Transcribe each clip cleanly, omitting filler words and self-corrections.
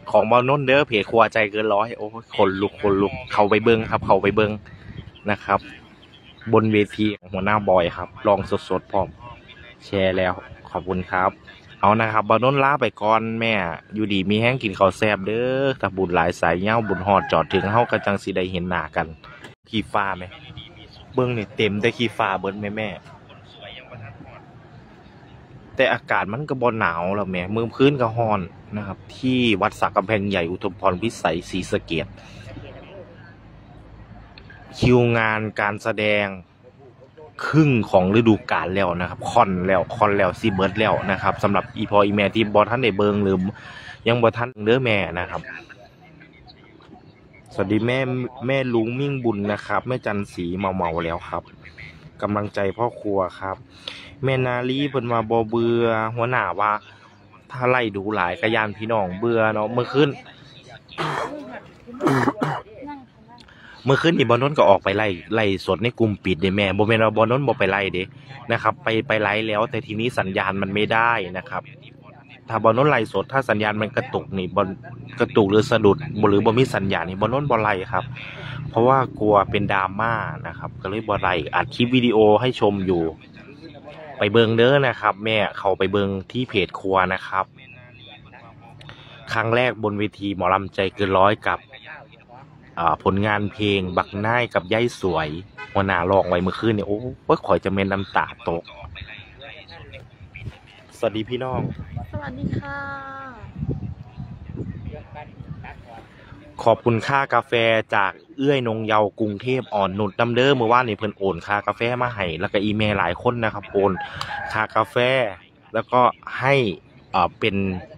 ของบอลนุ่นเด้อเพจครัวใจเกินร้อยโอ้คนลุกเข้าไปเบิ้งครับเข้าไปเบิ้งนะครับบนเวทีหัวหน้าบอยครับลองสดพร้อมแชร์แล้วขอบคุณครับเอานะครับบอลนุ่นลาไปก่อนแม่อยู่ดีมีแห้งกินข้าวแซ่บเด้อถ้าบุญหลายสายเย้าบุญหอดจอดถึงเฮากระจังสีได้เห็นหน้ากันขี้ฟ้าไหมเบิ้งนี่เต็มได้ขี้ฟ้าเบิ้งแม่แต่อากาศมันก็บ่หนาวแล้วแม่มือพื้นก็ฮ้อนนะครับที่วัดสักกำแพงใหญ่อุทุมพรพิสัยศรีสะเกษคิวงานการแสดงครึ่งของฤดูกาลแล้วนะครับคอนแล้วซีเบิร์ดแล้วนะครับสำหรับอีพออีแม่ที่บอท่านได้เบิงหรือยังบอท่านเด้อแม่นะครับสวัสดีแม่ลุงมิ่งบุญนะครับแม่จันสีเมาแล้วครับกำลังใจพ่อครัวครับแม่นาลีเพิ่นมาบ่เบื่อหัวหน้าว่าถ้าไล่ดูหลายกระยานพี่น้องเบื่อเนาะเมื่อคืนนี่บอลนนก็ออกไปไล่สดในกลุ่มปิดเด้แม่บ่แม่นว่าบอลนนบ่ไปไล่เด้นะครับไปไล่แล้วแต่ทีนี้สัญญาณมันไม่ได้นะครับถ้าบอลนนไล่สดถ้าสัญญาณมันกระตุกนี่บอลกระตุกหรือสะดุดหรือบ่มีสัญญาณนี่บอลนนบ่ไล่ครับเพราะว่ากลัวเป็นดราม่านะครับก็เลยบ่ไล่อัดคลิปวิดีโอให้ชมอยู่ไปเบิงเด้อนะครับแม่เข้าไปเบิงที่เพจครัวนะครับครั้งแรกบนเวทีหมอลำใจเกินร้อยกับผลงานเพลงบักน่ายกับย่ายสวยหัวหน้าลองไว้เมื่อคืนเนี่ยโอ้ยข่อยจะเม็นน้ำตาตกสวัสดีพี่น้องสวัสดีค่ะขอบคุณค่ากาแฟจากเอื้อยนงเยาวกรุงเทพอ่อนนุชน้ำเด้อเมื่อวานนี่เพิ่นโอนค่ากาแฟมาให้แล้วก็อีเมลหลายคนนะครับโอนค่ากาแฟแล้วก็ให้เป็น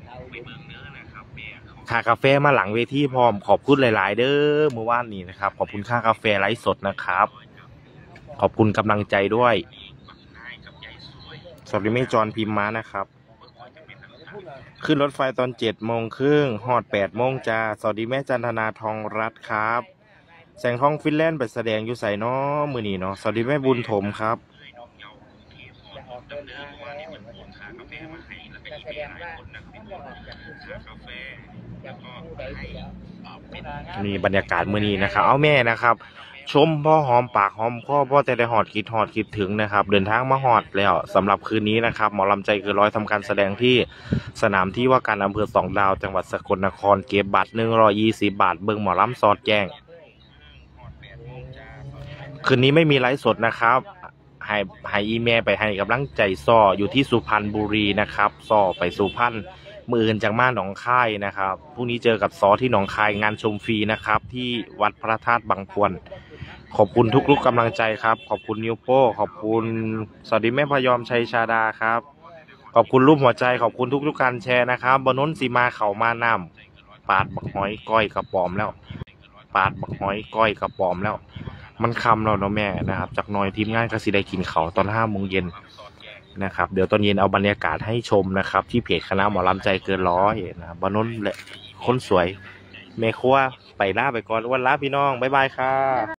ค่ากาแฟมาหลังเวทีพร้อมขอบคุณหลายๆเด้อเมื่อวานนี้นะครับขอบคุณค่ากาแฟไลฟ์สดนะครับขอบคุณกำลังใจด้วยสวัสดีแม่จอนพิมพ์มานะครับขึ้นรถไฟตอน7:30ฮอด8:00จ้าสวัสดีแม่จันทนาทองรัตน์ครับแสงทองฟินแลนด์ไปแสดงอยู่ไสน้อมื้อนี้เนาะสวัสดีแม่บุญถมครับนี่บรรยากาศมื้อนี้นะครับเอาแม่นะครับชมพ่อหอมปากหอมคอพ่อแต่ได้หอดคิดถึงนะครับเดินทางมาหอดแล้วสำหรับคืนนี้นะครับหมอลำใจเกินร้อยทำการแสดงที่สนามที่ว่าการอำเภอสองดาวจังหวัดสกลนครเก็บบัตร120 บาทเบิ่งหมอลำสอดแจ้งคืนนี้ไม่มีไลฟ์สดนะครับให้อีเมลไปให้กำลังใจซ้ออยู่ที่สุพรรณบุรีนะครับซ้อไปสุพรรณมืออื่นจากมาหนองคายนะครับพรุ่งนี้เจอกับซอที่หนองคายงานชมฟรีนะครับที่วัดพระธาตุบางพวนขอบคุณทุกๆกำลังใจครับขอบคุณนิวโป้ขอบคุณสวัสดีแม่พยอมชัยชาดาครับขอบคุณรูปหัวใจขอบคุณทุกๆการแชร์นะครับบนน้นสีมาเขามานำปาดบักหอยก้อยกระป๋อมแล้วปาดบักหอยก้อยกระป๋อมแล้วมันคำเราเนาะแม่นะครับจากน้อยทีมงานก็สิได้กินเขาตอน5 โมงเย็นนะครับเดี๋ยวตอนเย็นเอาบรรยากาศให้ชมนะครับที่เพจคณะหมอลำใจเกินร้อยนะครับบนน้นแหละคนสวยเมฆัวไปล่าไปก่อนวันลาพี่น้องบ๊ายบายค่ะ